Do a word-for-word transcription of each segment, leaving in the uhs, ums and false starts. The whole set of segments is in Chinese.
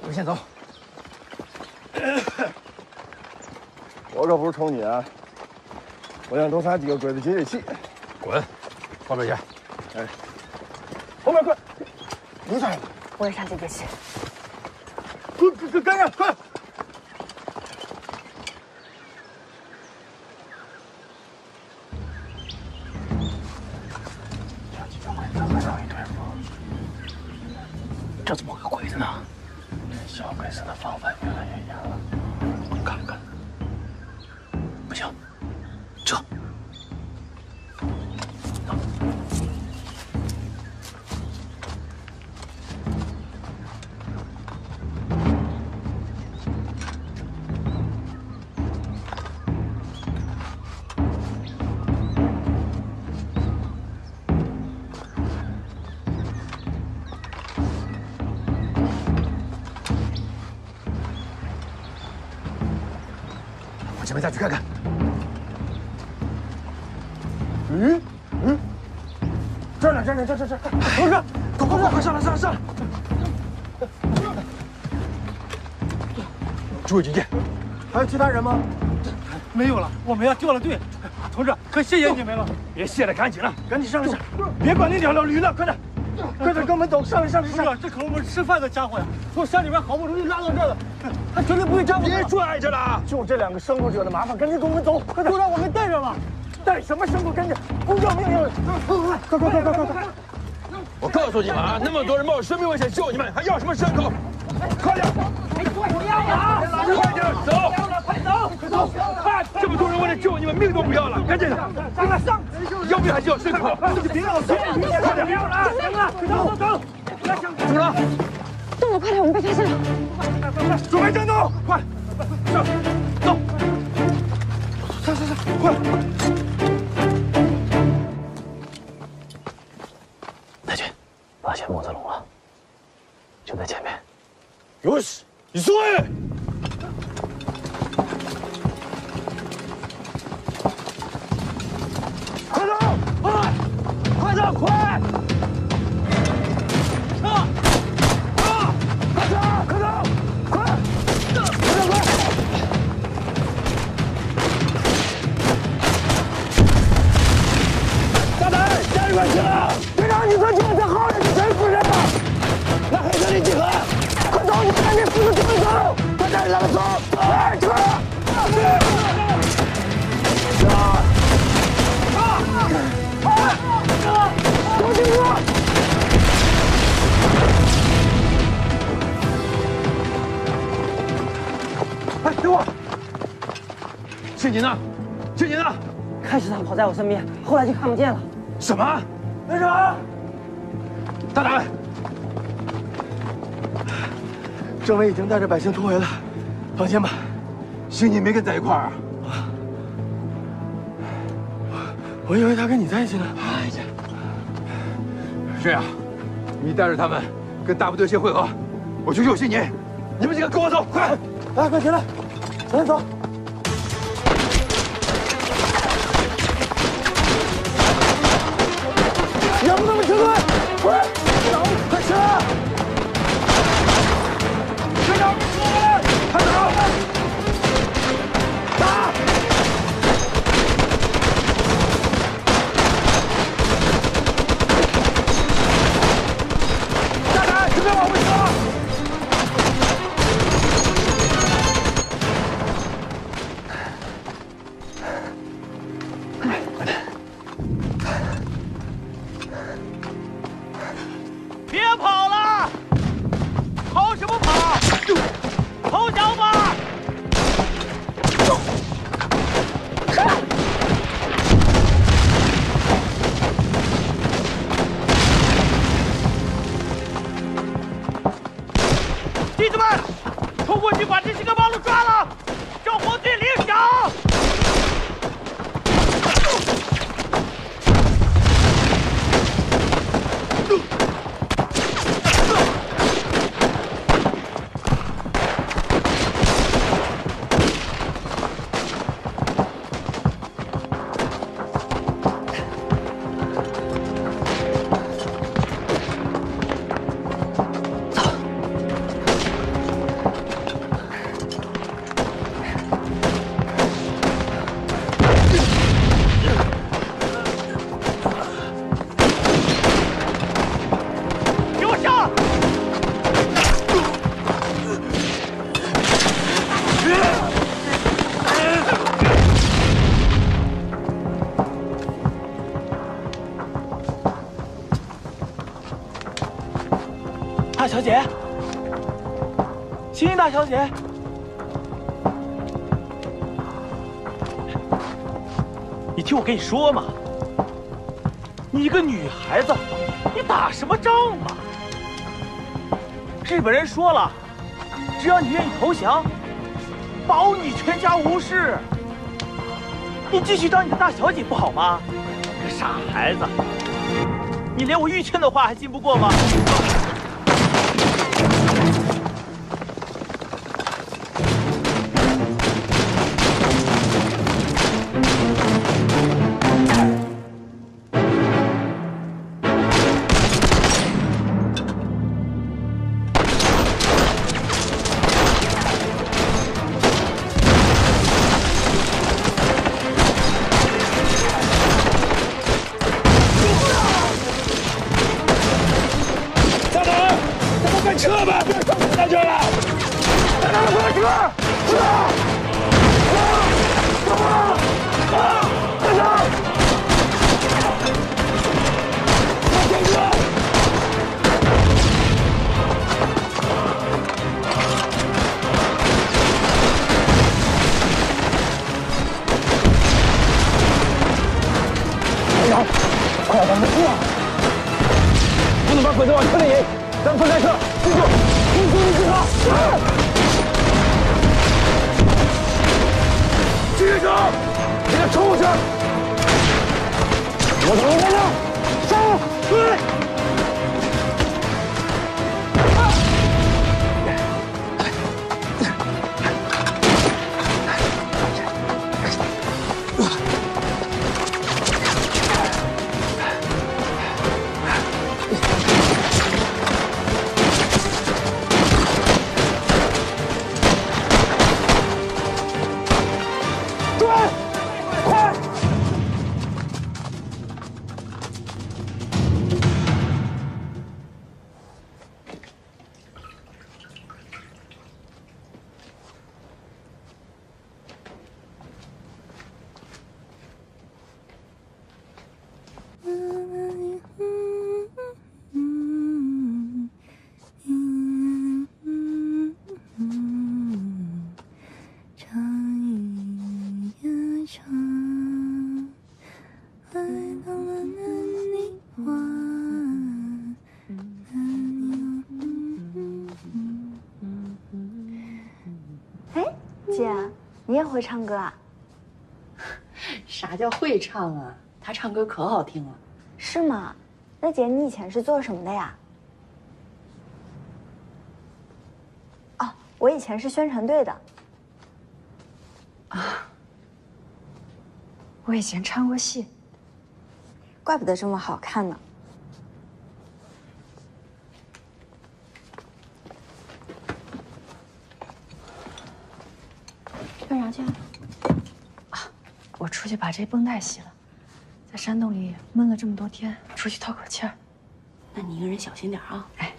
我先走。 我可不是冲你啊！我想多撒几个鬼子解解气。 滚，后边去。 哎，后面快！你上来。 我也上解解气。 跟跟跟跟上，快！ 这怎么个鬼子呢？小鬼子的防范越来越严了，我看看。不行，撤。走。前面再去看看。 嗯嗯，这儿呢，这儿呢，这儿这儿这儿，同志，快快快快上来上来上来！ 诸位警戒， 还有其他人吗？ 没有了，我们要掉了队。同志，可谢谢你们了。 别谢了，赶紧了， 赶紧上来上，别管那两条驴了，快点，快点跟我们走，上来上来上来！ 这可是我们吃饭的家伙呀，从山里边好不容易拉到这儿的，他绝对不会耽误。 别拽着了， 就这两个牲口惹的麻烦，赶紧跟我们走，快点！ 都让我们带着了。 带什么牲口？赶紧！公交命令！快快快快快快！ 我告诉你们啊，那么多人冒着生命危险救你们，还要什么牲口？快点！ 快点走！ 快走！快走！ 快！这么多人为了救你们，命都不要了，赶紧的！ 上来上！ 要不要还是要牲口？ 别让我走！ 快点！ 不要了！行了，走走走！ 怎么了？ 动作快点，我们被发现了！ 快快快！ 准备战斗！ 快！上！走！ 上上上！快！ 太君，发现木子龙了，就在前面。 よし、急げ！快走！快！快走！快！撤！啊！快走！快走！快！快走！快！大胆，下一关去了！队长，你说这这好人是谁负责的？那黑车里集合！快走！你们赶紧扶着队走！快点，让他走！快撤！撤！啊！啊！走清楚！哎，等会儿！ 庆锦呢？庆锦呢？ 开始他跑在我身边，后来就看不见了。 什么？ 队长！ 大胆！ 政委已经带着百姓突围了，放心吧。 星锦没跟在一块儿啊？ 我以为他跟你在一起呢。 哎呀，这样，你带着他们跟大部队先会合，我去救星锦。你们几个跟我走，快！ 来，快起来，咱走。让他们撤退！快，走，快撤！队长，快走！打！大胆，就别往回撤！ 别跑了！跑什么跑？投降吧！弟子们，冲过去把这些个八路抓了，叫皇军领赏！ 小姐，星星大小姐，你听我跟你说嘛，你一个女孩子，你打什么仗嘛？日本人说了，只要你愿意投降，保你全家无事。你继续当你的大小姐不好吗？个傻孩子，你连我玉倩的话还信不过吗？ 撤吧，别上在这儿了！在哪儿？快撤！撤！撤！走啊！啊！快撤！快停车！队长，快让他们撤！不能把鬼子往车里引，咱们分开撤！记住，听兄弟计划。继续走，给他冲过去！我等你在这，上！对。 你也会唱歌啊？ 啥叫会唱啊？他唱歌可好听了。 是吗？那姐，你以前是做什么的呀？哦，我以前是宣传队的。 啊，我以前唱过戏， 怪不得这么好看呢。干啥去啊？ 啊，我出去把这绷带洗了，在山洞里闷了这么多天，出去透口气儿。 那你一个人小心点啊！ 哎。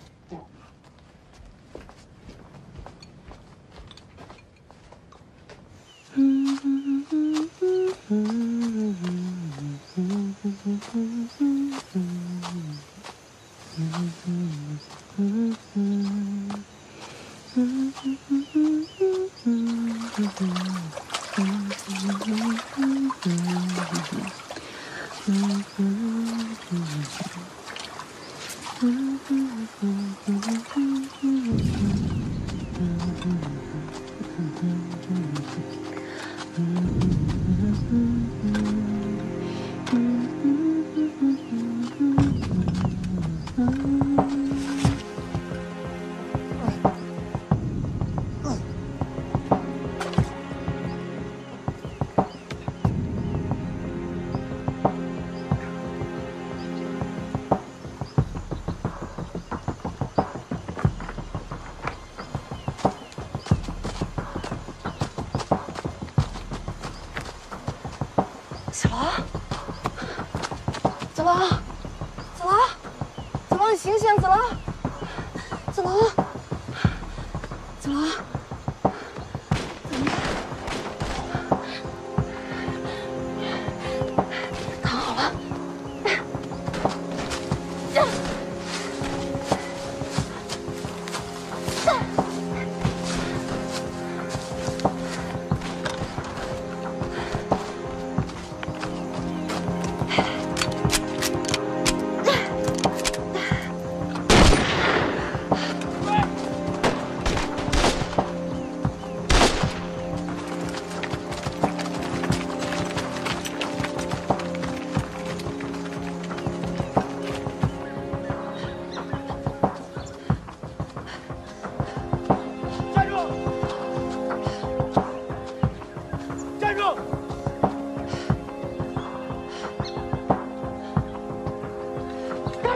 子龙，子龙，子龙，子龙，你醒醒，子龙，子龙，子龙，躺好了。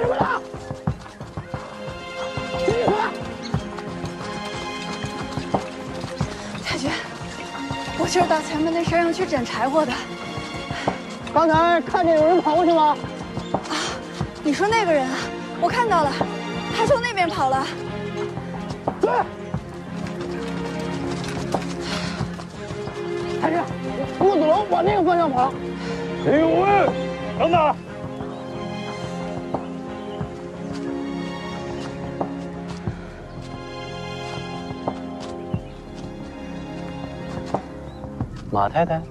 什么呢？集合！ 太君，我今儿到前面那山上去捡柴火的。 刚才看见有人跑过去吗？ 啊，你说那个人啊，我看到了，他从那边跑了。 对。太君，穆子龙往那个方向跑。 林有为，等等。 马太太，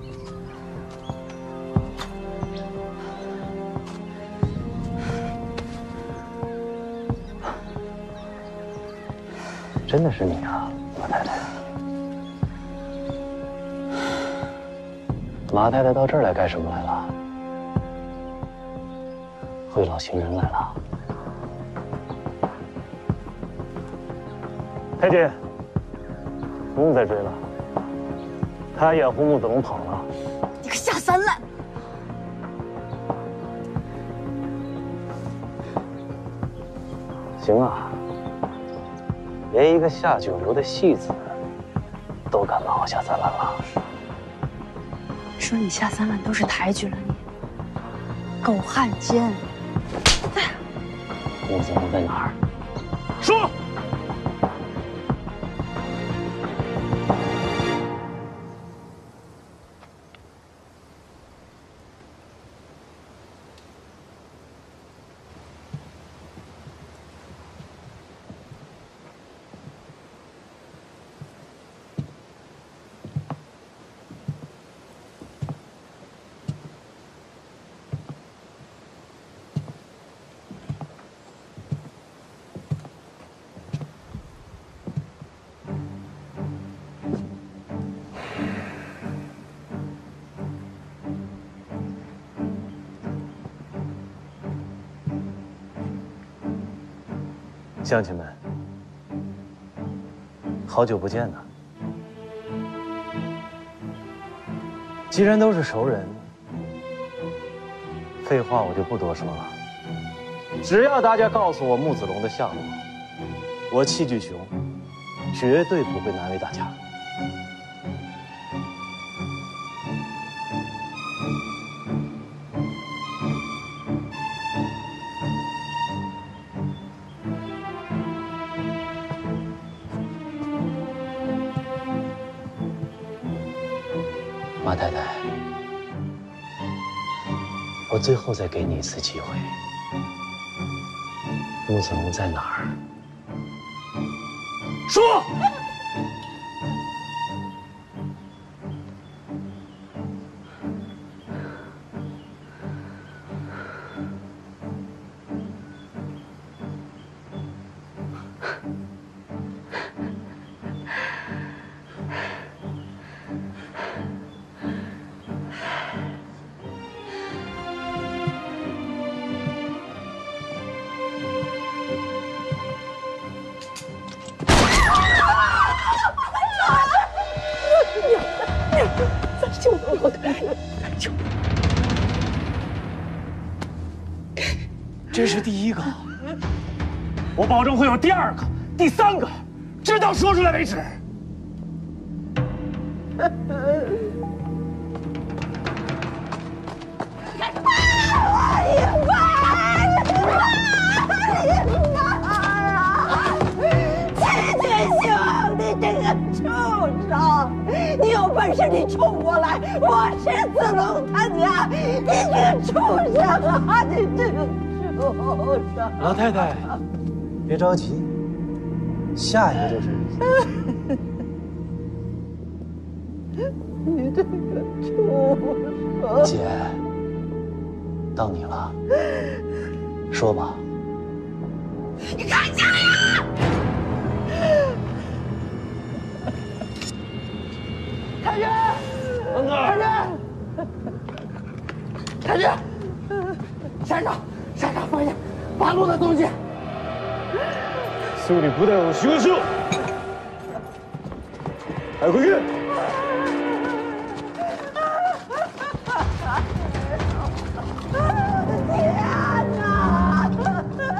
真的是你啊，马太太。马太太到这儿来干什么来了？会老行人来了。 太君，不用再追了。 他掩护穆子龙跑了， 你个下三滥！ 行啊，连一个下九流的戏子都敢骂我下三滥了。 说你下三滥都是抬举了你，狗汉奸！ 穆子龙在哪儿？ 说。 乡亲们，好久不见呐！既然都是熟人，废话我就不多说了。只要大家告诉我穆子龙的下落，我戚巨雄绝对不会难为大家。马太太，我最后再给你一次机会。穆子龙在哪儿？ 说。这是第一个，我保证会有第二个、第三个，直到说出来为止。 你有本事你冲过来！我是子龙他娘！你这个畜生啊！你这个畜生！ 老太太，别着急，下一个就是你这个畜生！ 姐，到你了，说吧。 你看家呀！ 太君，太君，太君，山上，山上发现八路的东西。 修理部队有巡视，快回去。 天哪！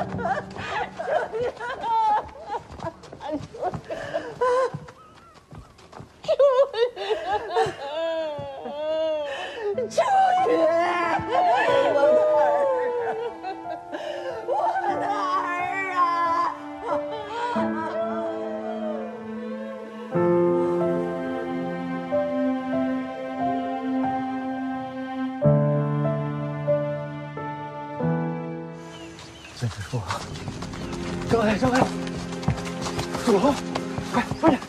坚持住啊！张开，张开！子龙，快快点！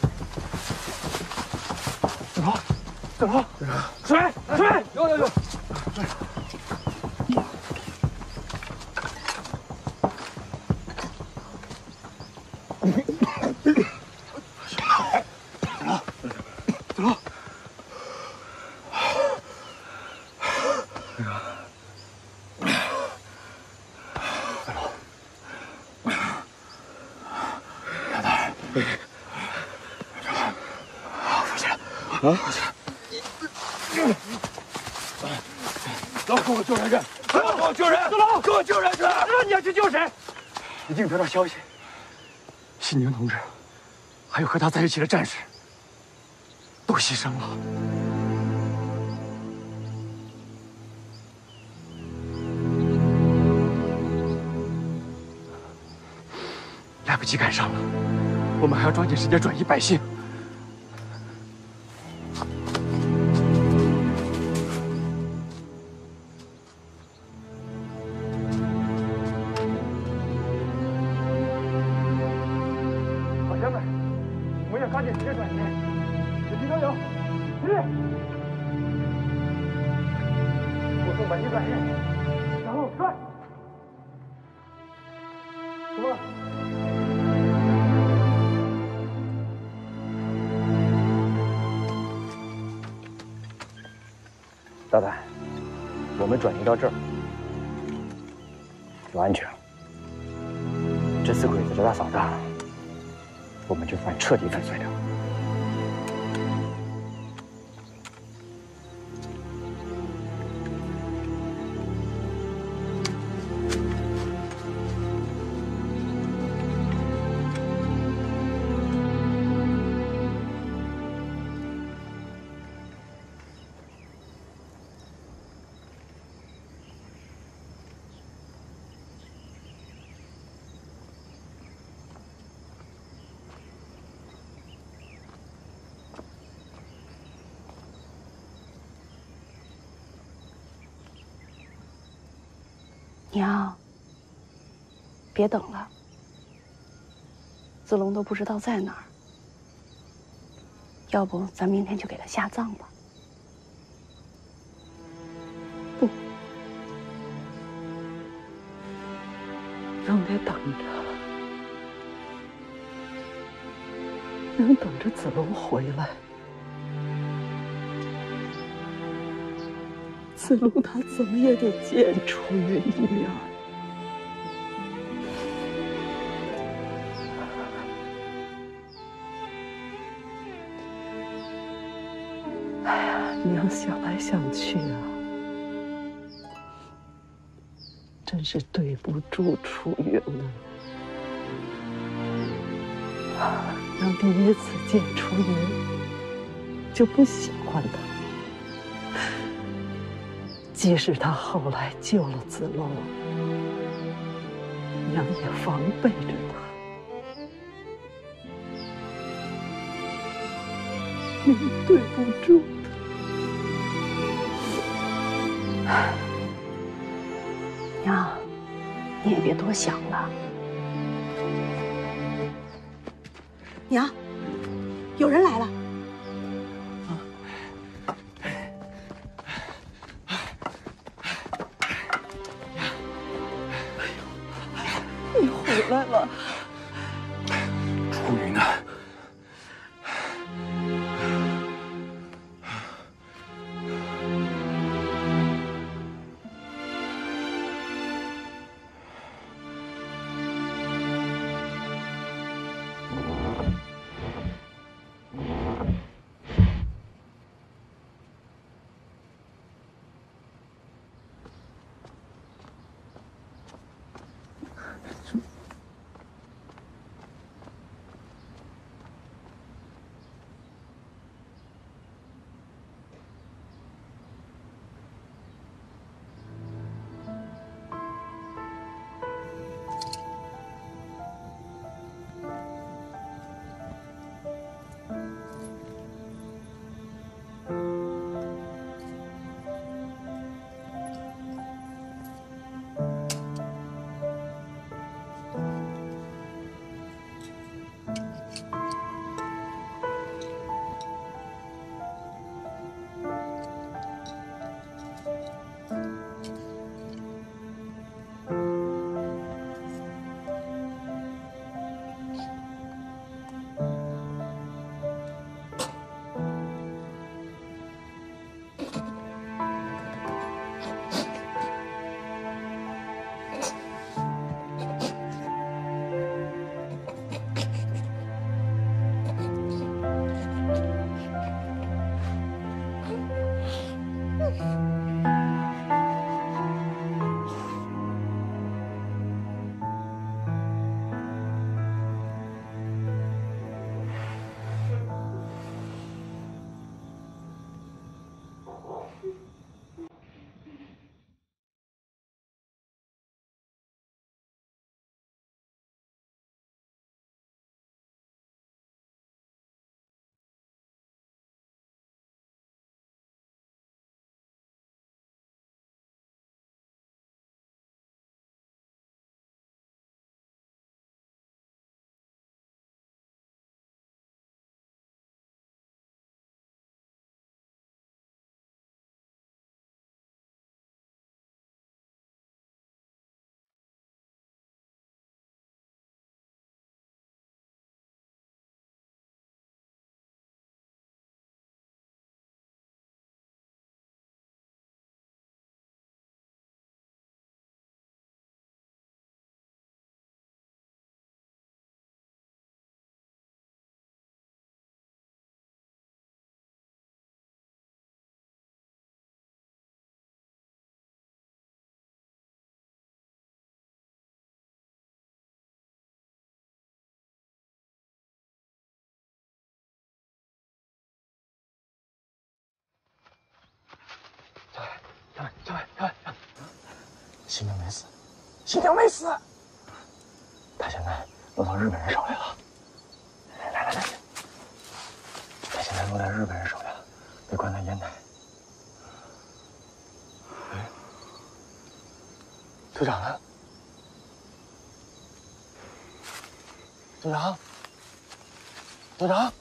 子龙，子龙，水水，有有有！子龙，啊！走，给我救人去！给我救人！子龙，给我救人去！知道你要去救谁？已经得到消息，信宁同志，还有和他在一起的战士，都牺牲了。来不及赶上了，我们还要抓紧时间转移百姓。 直接转移，有敌都有，起立！护送百姓转移，然后转。什么？大胆，我们转移到这儿就安全了。这次鬼子这大扫荡，我们就算彻底粉碎掉。 娘，别等了，子龙都不知道在哪儿。要不咱明天就给他下葬吧？ 不，娘得等着，娘等着子龙回来。 子龙他怎么也得见楚云一面。哎呀，娘想来想去啊，真是对不住楚云了。娘第一次见楚云，就不喜欢他。 即使他后来救了子龙，娘也防备着他。娘对不住他。 娘，你也别多想了。娘，有人来了。 你回来了， 楚云呢？ 新宁没死，新宁没死，他现在落到日本人手里了。来来来，他现在落在日本人手里了，被关在烟台。哎，队长呢？队长，队长，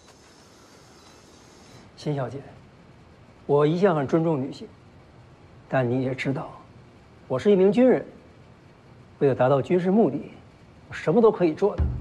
辛小姐，我一向很尊重女性，但你也知道，我是一名军人，为了达到军事目的，我什么都可以做的。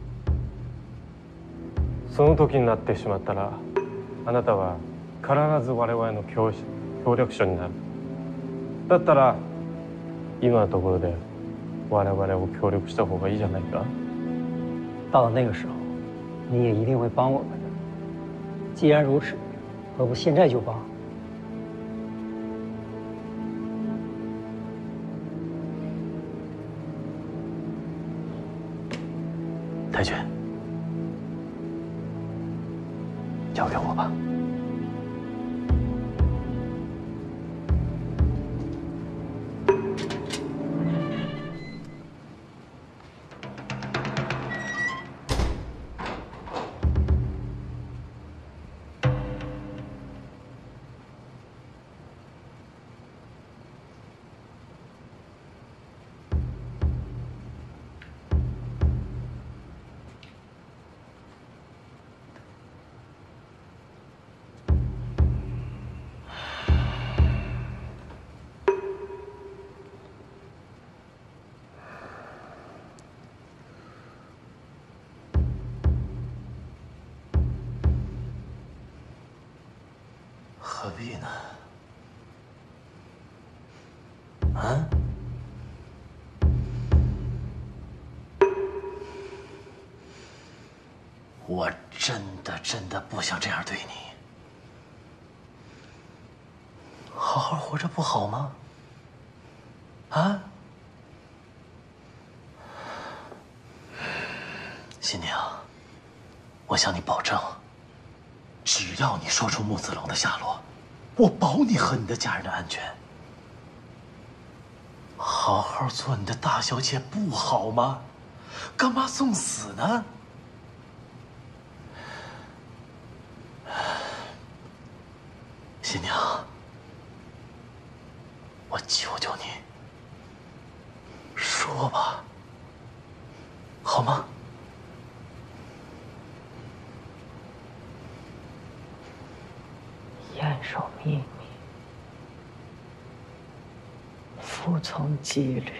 その時になってしまったら、あなたは必ず我々の協協力者になる。だったら今のところで我々を協力した方がいいじゃないか。 到了那个时候，你也一定会帮我们的。既然如此，何不现在就帮？ 太君，交给我吧。 何必呢？啊？我真的真的不想这样对你。好好活着不好吗？啊？新娘，我向你保证，只要你说出穆子龙的下落，我保你和你的家人的安全。好好做你的大小姐不好吗？干嘛送死呢？新娘，我求求你，说吧，好吗？ 严守秘密，服从纪律，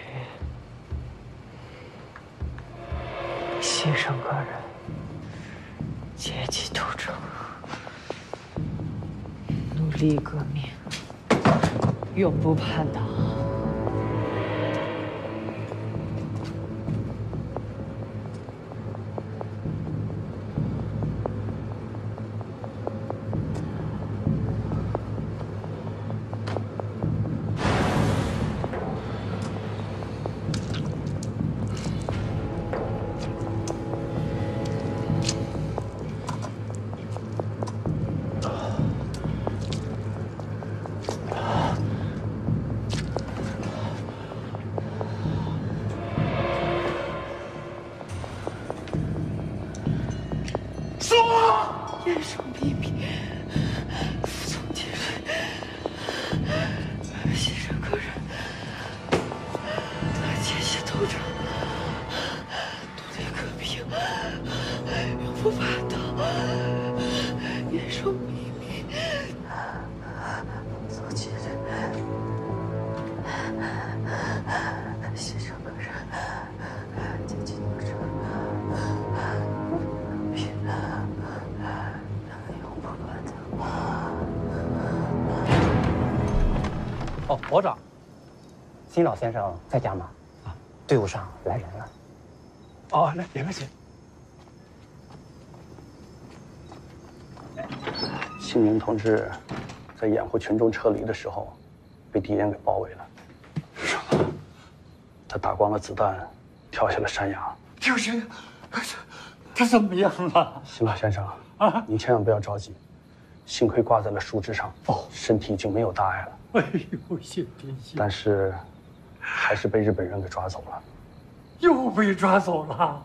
牺牲个人，阶级斗争，努力革命，永不叛党。严守秘密，服从纪律，牺牲个人，阶级斗争，努力革命，永不叛党。严守秘密，服从纪律，牺牲个人，阶级斗争。 哦，伯长，辛老先生在家吗？啊，队伍上来人了。 哦，来连个线。新民同志在掩护群众撤离的时候，被敌人给包围了。什么？他打光了子弹，跳下了山崖。 跳下，他怎么样了？ 辛老先生啊，您千万不要着急，幸亏挂在了树枝上，哦，身体已经没有大碍了。 哎呦，谢天谢！ 但是， 还是被日本人给抓走了。 又被抓走了。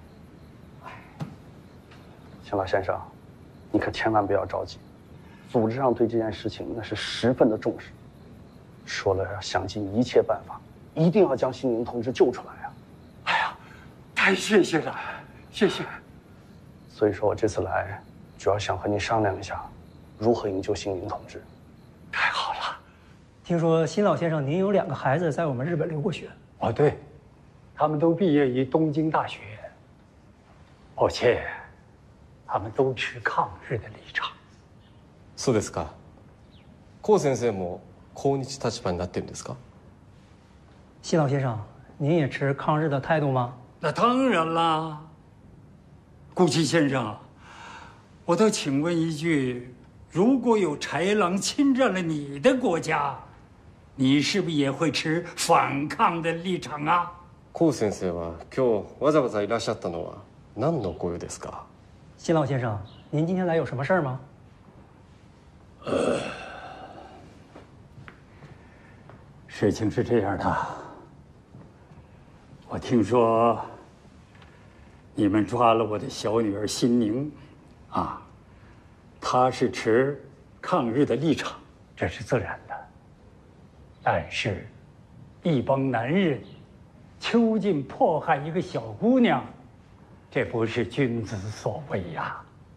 邢老先生，你可千万不要着急，组织上对这件事情那是十分的重视，说了要想尽一切办法，一定要将新宁同志救出来啊！ 哎呀，太谢谢了，谢谢。 所以说我这次来，主要想和你商量一下，如何营救新宁同志。 太好了。 听说辛老先生您有两个孩子在我们日本留过学。 哦，对，他们都毕业于东京大学，而且他们都持抗日的立场。 そうですか。高先生も抗日立場になってるんですか？ 辛老先生，您也持抗日的态度吗？ 那当然啦。顾七先生，我倒请问一句，如果有豺狼侵占了你的国家，你是不是也会持反抗的立场啊？ 高先生は今日わざわざいらっしゃったのは何のご用ですか？ 辛老先生，您今天来有什么事儿吗？ 呃，事情是这样的，我听说你们抓了我的小女儿辛宁，啊，她是持抗日的立场，这是自然的。但是，一帮男人囚禁迫害一个小姑娘，这不是君子所为呀。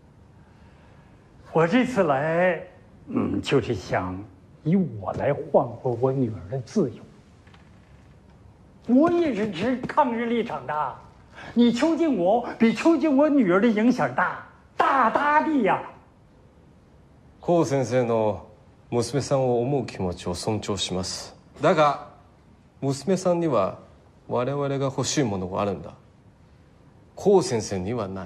我这次来，嗯，就是想以我来换回我女儿的自由。我也是持抗日立场的，你囚禁我比囚禁我女儿的影响大，大大的呀。 高先生の娘さんを思う気持ちを尊重します。だが娘さんには我々が欲しいものがあるんだ。高先生にはない。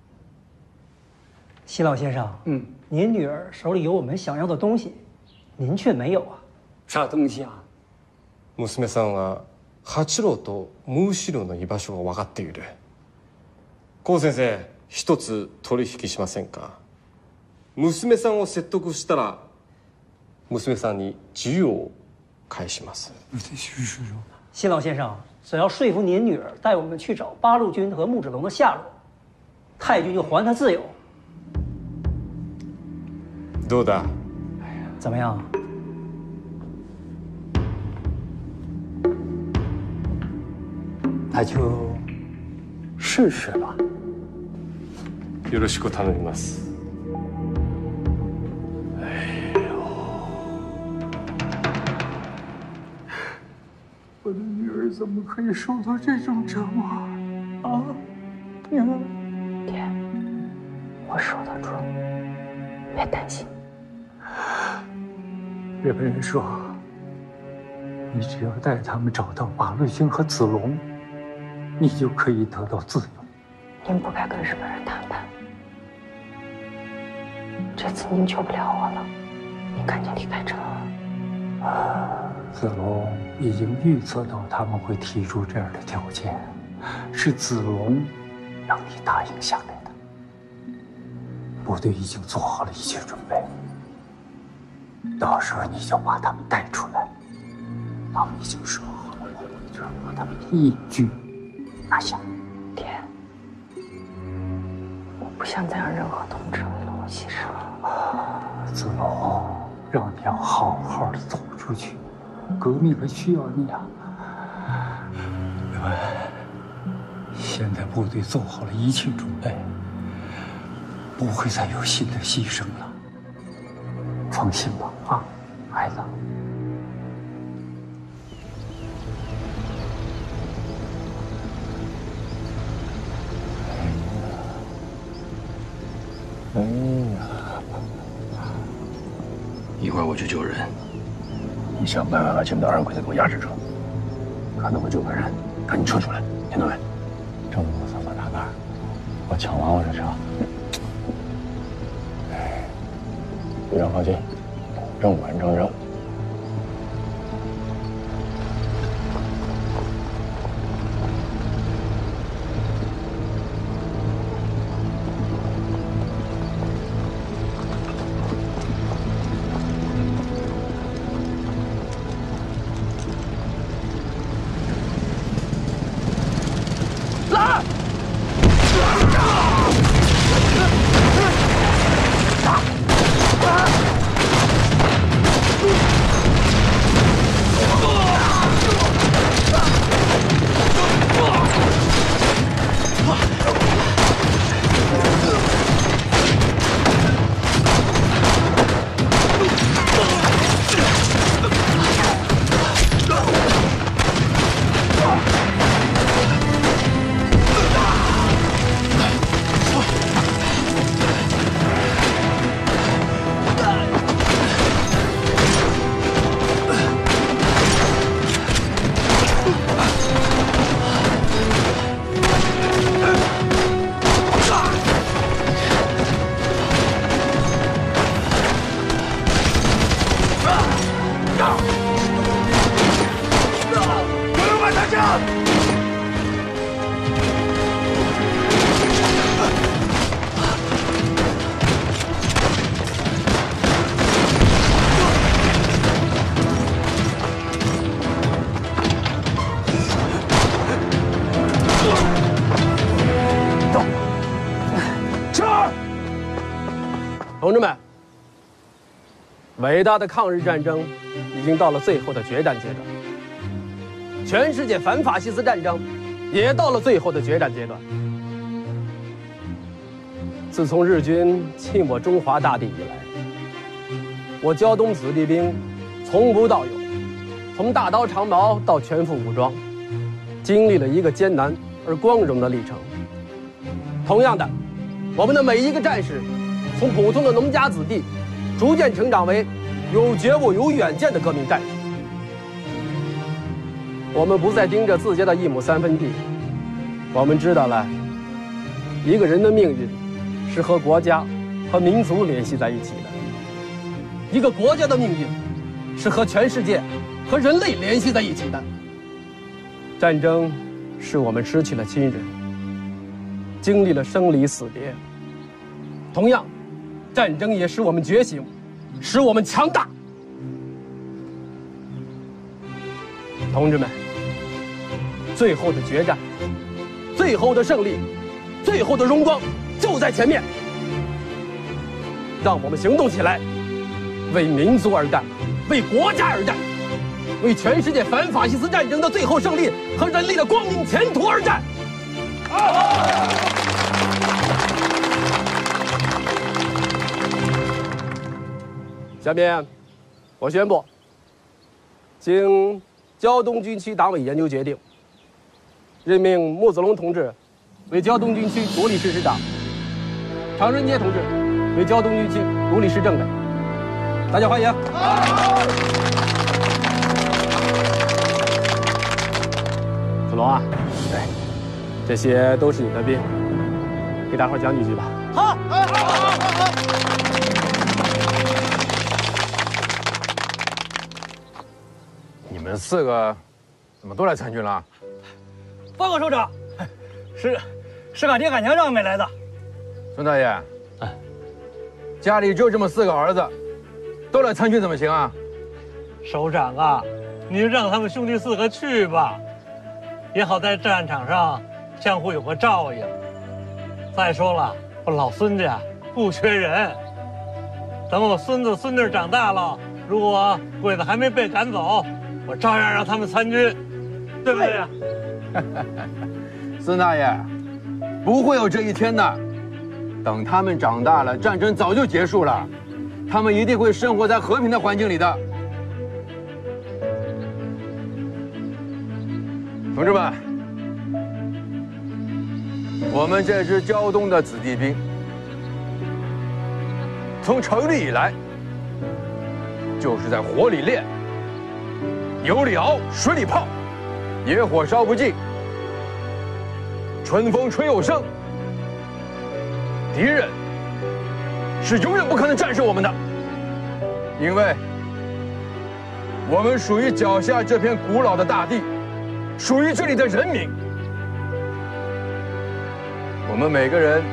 辛老先生，嗯，您女儿手里有我们想要的东西，您却没有啊。 啥东西啊？ 娘さんは八郎とムーシロの居場所が分かっている。高先生、一つ取引しませんか？娘さんを説得したら、娘さんに自由を返します。 辛老先生，只要说服您女儿带我们去找八路军和木子龙的下落，太君就还他自由。 どうだ？ 怎么样？ 那就试试吧。 よろしく頼みます。 哎呦，我的女儿怎么可以受到这种折磨啊？娘， 爹，我受得住，别担心。 日本人说，你只要带他们找到八路军和子龙，你就可以得到自由。 您不该跟日本人谈判，这次您救不了我了，您赶紧离开这儿。 子龙已经预测到他们会提出这样的条件，是子龙让你答应下来的。部队已经做好了一切准备，到时候你就把他们带出来。他们已经说好了，我会这把他们一举拿下。 爹，我不想再让任何同志为了我牺牲。 子龙，让你要好好的走出去，革命还需要你啊！刘文，现在部队做好了一切准备，不会再有新的牺牲了。放心吧，啊，孩子。 哎呀，一会儿我去救人，你想办法把前面的二鬼子给我压制住，看到我救个人，赶紧撤出来，听到没？ 政府怎么大干？我抢完我就撤。局长放心，任务完成任务。 同志们，伟大的抗日战争已经到了最后的决战阶段，全世界反法西斯战争也到了最后的决战阶段。自从日军侵我中华大地以来，我胶东子弟兵从无到有，从大刀长矛到全副武装，经历了一个艰难而光荣的历程。同样的，我们的每一个战士，从普通的农家子弟，逐渐成长为有觉悟、有远见的革命战士。我们不再盯着自家的一亩三分地，我们知道了，一个人的命运是和国家和民族联系在一起的，一个国家的命运是和全世界、和人类联系在一起的。战争使我们失去了亲人，经历了生离死别。同样，战争也使我们觉醒，使我们强大。同志们，最后的决战，最后的胜利，最后的荣光就在前面。让我们行动起来，为民族而战，为国家而战，为全世界反法西斯战争的最后胜利和人类的光明前途而战。下面，我宣布，经胶东军区党委研究决定，任命穆子龙同志为胶东军区独立师师长，常仁杰同志为胶东军区独立师政委。大家欢迎。子龙啊，对，这些都是你的兵，给大伙讲几句吧。 好，好，好，好，好。 你们四个怎么都来参军了？ 报告首长，是是俺爹俺娘让我们来的。 孙大爷，哎，家里就这么四个儿子，都来参军怎么行啊？ 首长啊，您让他们兄弟四个去吧，也好在战场上相互有个照应。再说了，我老孙家不缺人，等我孙子孙女长大了，如果鬼子还没被赶走，我照样让他们参军，对不对呀？ 孙大爷，不会有这一天的。等他们长大了，战争早就结束了，他们一定会生活在和平的环境里的。同志们，我们这支胶东的子弟兵，从成立以来，就是在火里练，油里熬，水里泡，野火烧不尽，春风吹又生。敌人是永远不可能战胜我们的，因为我们属于脚下这片古老的大地，属于这里的人民。我们每个人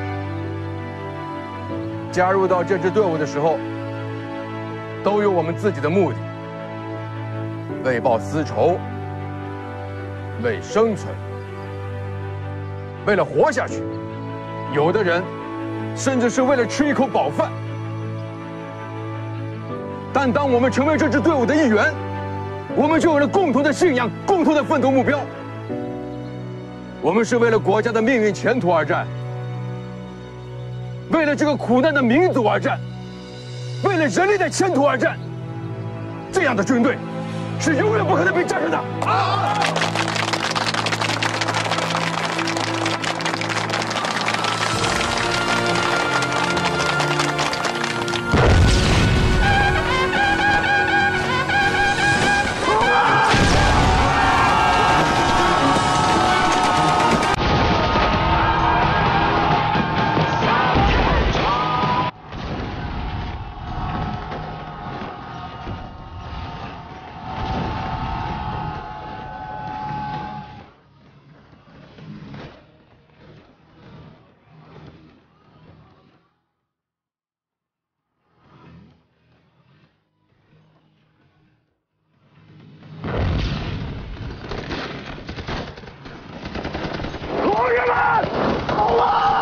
加入到这支队伍的时候，都有我们自己的目的：为报私仇，为生存，为了活下去。有的人甚至是为了吃一口饱饭。但当我们成为这支队伍的一员，我们就有了共同的信仰，共同的奋斗目标。我们是为了国家的命运前途而战，为了这个苦难的民族而战，为了人类的前途而战。这样的军队是永远不可能被战胜的。啊！ 士们，走啊！